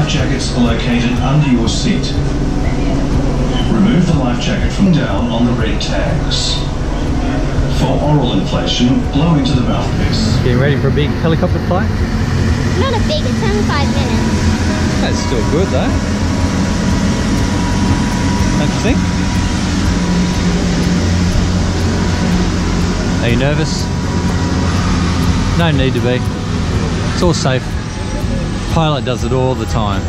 life jackets are located under your seat. Remove the life jacket from down on the red tags. For oral inflation, blow into the mouthpiece. Getting ready for a big helicopter flight? Not a big, it's only 5 minutes. That's still good though. Don't you think? Are you nervous? No need to be. It's all safe. Pilot does it all the time.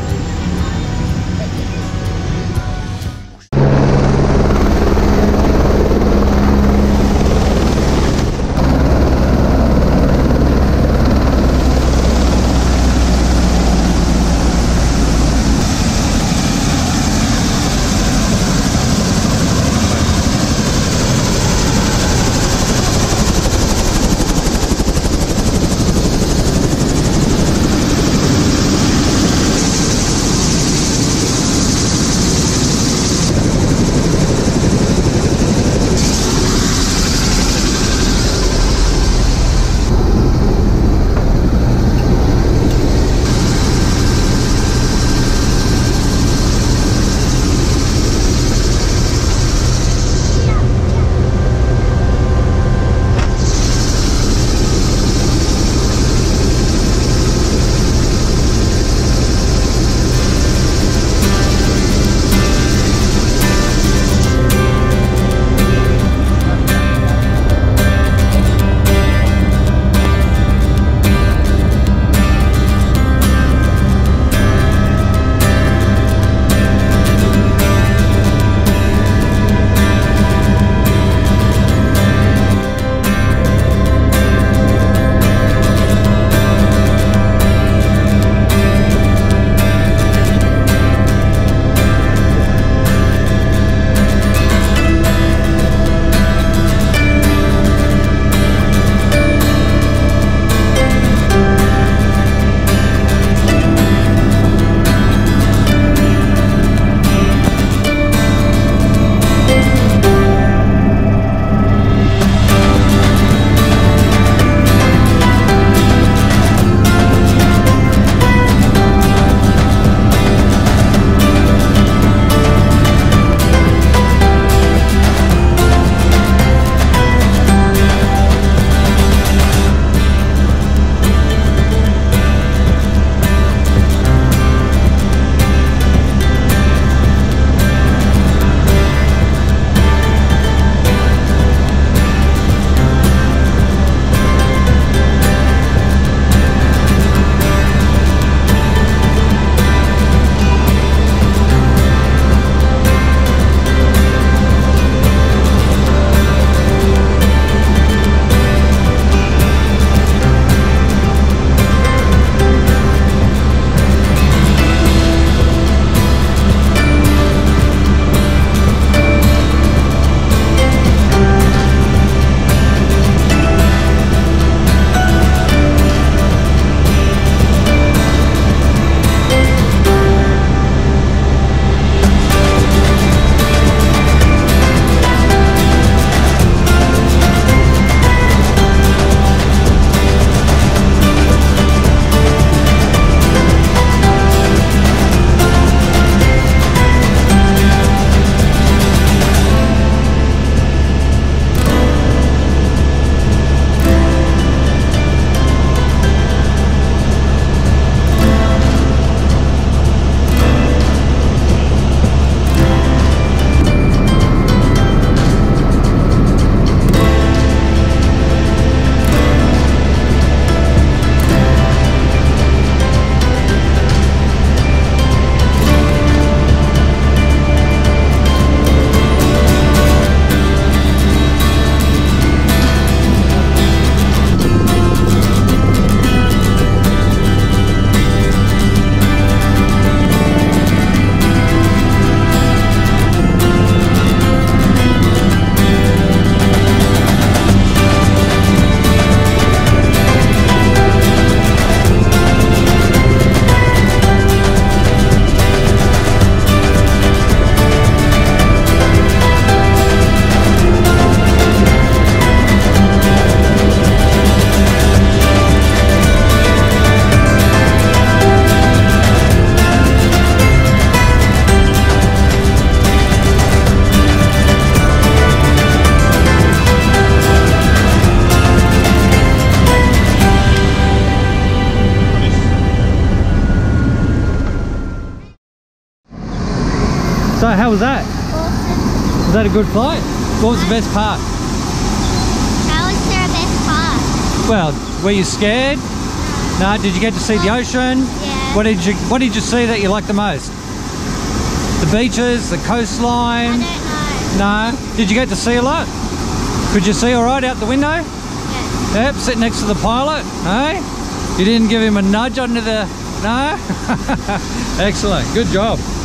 Was that a good flight? What was the best part? How is there a best part? Well, were you scared? No. Did you get to see the ocean? Yeah. What did you see that you liked the most? The beaches, the coastline? I don't know. No. Did you get to see a lot? Could you see all right out the window? Yeah. Yep. Sit next to the pilot. Hey. You didn't give him a nudge under the... No? Excellent. Good job.